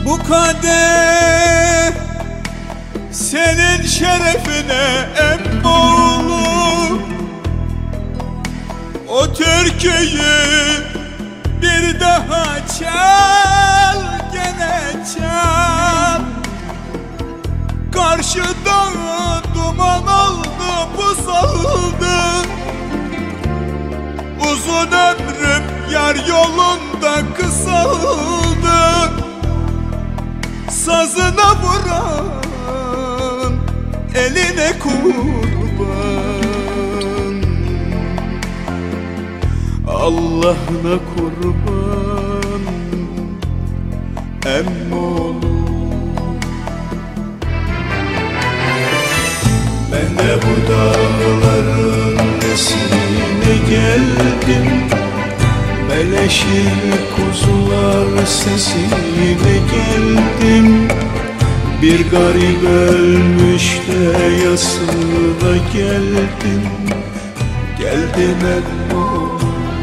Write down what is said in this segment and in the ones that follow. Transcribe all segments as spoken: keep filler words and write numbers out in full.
Bu kadeh senin şerefine emmoğlu. O türküyü bir daha çal, gene çal. Karşıda duman oldu, buz oldu. Uzun ömrüm yar yolunda kısaldı. Sazına vuran eline kurban. Allah'ına kurban emmoğlu. Ben de bu dağların nesine geldim. Meleşir kuzular sesine geldim. Bir garip ölmüş de yasına geldim. Geldim emmoğlu.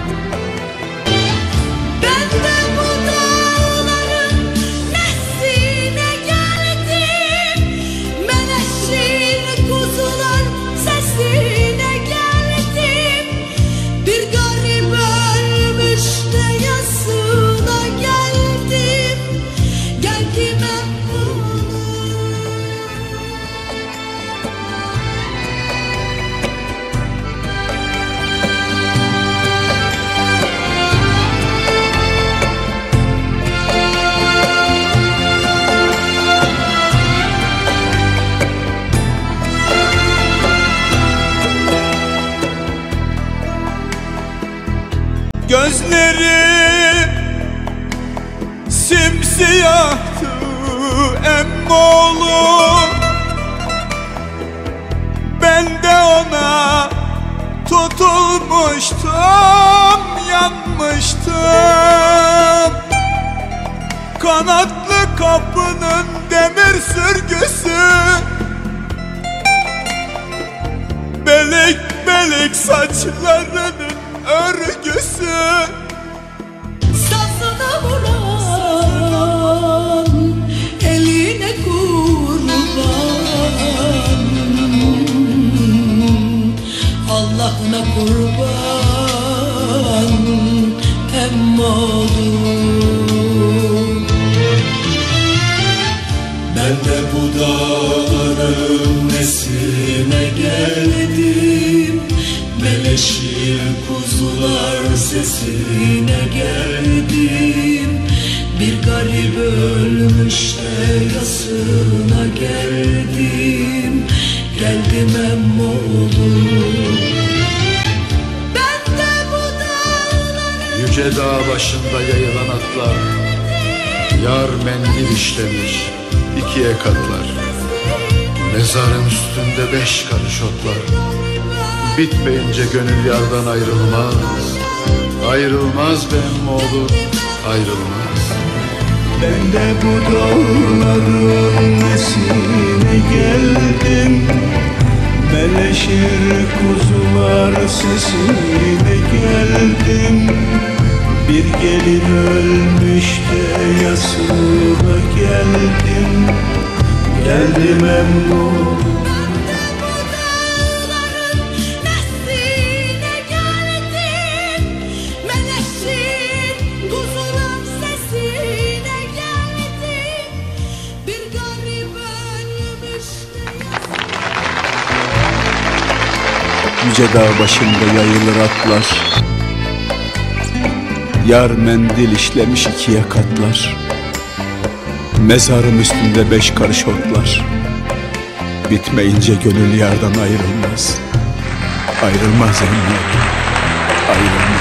Gözleri simsiyahtı emmoğlu. Ben de ona tutulmuştum, yanmıştım. Kanatlı kapının demir sürgüsü, belik belik saçlarının örgüsü. Sazına vuran eline kurban. Allah'ına kurban emmoğlu. Ben de bu dağların nesine geldim. Meleşir kuzular sesine geldim. Bir garip ölmüş de yasına geldim. Geldim emmoğlu. Ben de bu dağların yüce dağ başında yayılan atlar, yar mendil işlemiş ikiye katlar. Mezarın üstünde beş karış otlar. Bitmeyince gönül yardan ayrılmaz. Ayrılmaz be emmoğlu, ayrılmaz. Ben de bu dağların nesine geldim. Meleşir kuzular sesine geldim. Bir gelin ölmüş de yasına geldim. Geldim emmoğlu. Yüce dağ başında yayılır atlar, yar mendil işlemiş ikiye katlar. Mezarım üstünde beş karış otlar. Bitmeyince gönül yardan ayrılmaz. Ayrılmaz emmi, ayrılmaz.